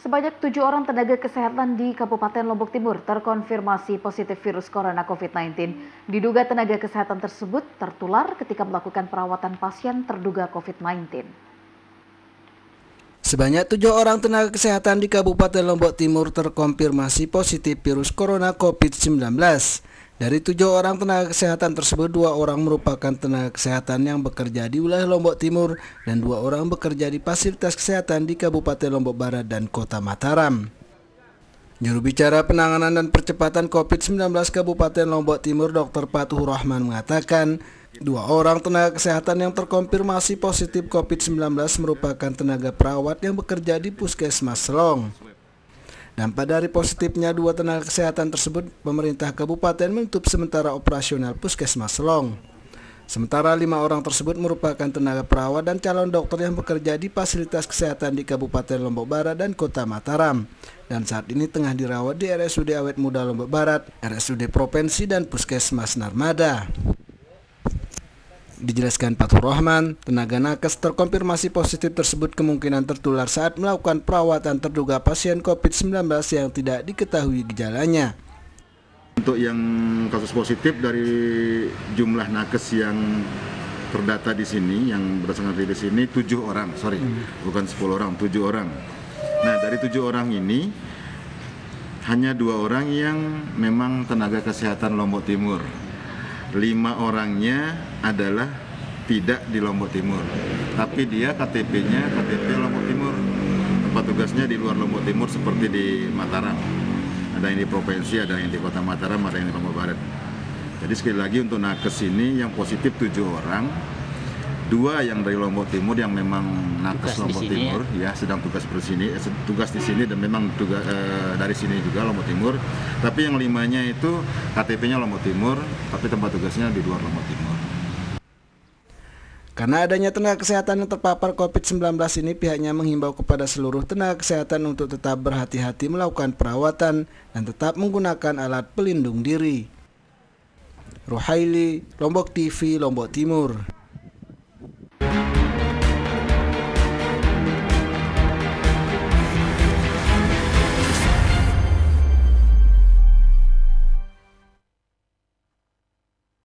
Sebanyak 7 orang tenaga kesehatan di Kabupaten Lombok Timur terkonfirmasi positif virus corona COVID-19. Diduga tenaga kesehatan tersebut tertular ketika melakukan perawatan pasien terduga COVID-19. Sebanyak 7 orang tenaga kesehatan di Kabupaten Lombok Timur terkonfirmasi positif virus corona COVID-19. Dari 7 orang tenaga kesehatan tersebut, 2 orang merupakan tenaga kesehatan yang bekerja di wilayah Lombok Timur dan 2 orang bekerja di fasilitas kesehatan di Kabupaten Lombok Barat dan Kota Mataram. Juru bicara penanganan dan percepatan COVID-19 Kabupaten Lombok Timur, Dr. Patuh Rahman mengatakan, 2 orang tenaga kesehatan yang terkonfirmasi positif COVID-19 merupakan tenaga perawat yang bekerja di Puskesmas Selong. Dampak dari positifnya 2 tenaga kesehatan tersebut, pemerintah kabupaten menutup sementara operasional Puskesmas Selong. Sementara 5 orang tersebut merupakan tenaga perawat dan calon dokter yang bekerja di fasilitas kesehatan di Kabupaten Lombok Barat dan Kota Mataram. Dan saat ini tengah dirawat di RSUD Awet Muda Lombok Barat, RSUD Provinsi dan Puskesmas Narmada. Dijelaskan Patuh Rahman, tenaga nakes terkonfirmasi positif tersebut kemungkinan tertular saat melakukan perawatan terduga pasien COVID-19 yang tidak diketahui gejalanya. Untuk yang kasus positif dari jumlah nakes yang terdata di sini, yang berdasarkan rilis ini 7 orang, bukan 10 orang, 7 orang. Nah, dari 7 orang ini hanya 2 orang yang memang tenaga kesehatan Lombok Timur. 5 orangnya adalah tidak di Lombok Timur, tapi dia KTP-nya KTP Lombok Timur. Tempat tugasnya di luar Lombok Timur seperti di Mataram. Ada yang di provinsi, ada yang di Kota Mataram, ada yang di Lombok Barat. Jadi sekali lagi untuk nakes ini yang positif 7 orang, 2 yang dari Lombok Timur yang memang nakes Lombok Timur ya sedang tugas di sini dan memang dari sini juga Lombok Timur. Tapi yang 5-nya itu KTP-nya Lombok Timur, tapi tempat tugasnya di luar Lombok Timur. Karena adanya tenaga kesehatan yang terpapar COVID-19 ini, pihaknya menghimbau kepada seluruh tenaga kesehatan untuk tetap berhati-hati melakukan perawatan dan tetap menggunakan alat pelindung diri. Rohaili, Lombok TV, Lombok Timur.